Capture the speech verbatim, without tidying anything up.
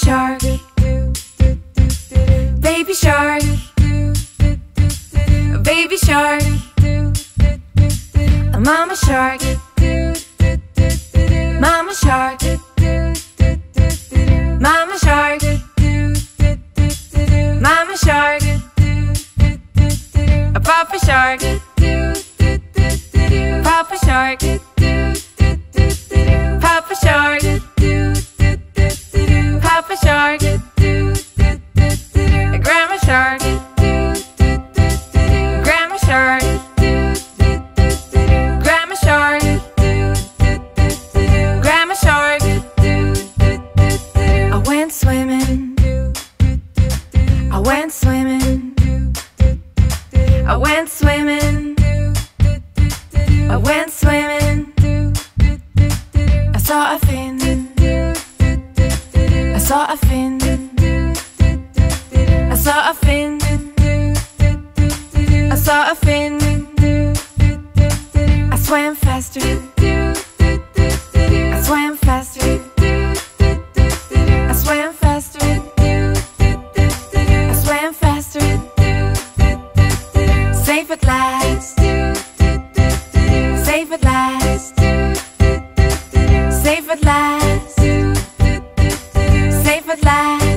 shark, baby shark, baby shark, mama shark, mama shark, mama shark, mama shark, papa shark, papa shark, papa shark, papa shark, grandma shark, grandma shark, grandma shark, grandma shark. I went swimming, I went swimming, I went swimming, I went swimming. I saw a fin, I saw a fin, I saw a fin, I saw a fin. I swam faster, I swam faster, I swam faster, I swam faster. Safe at last, safe at last, safe at last, safe at last.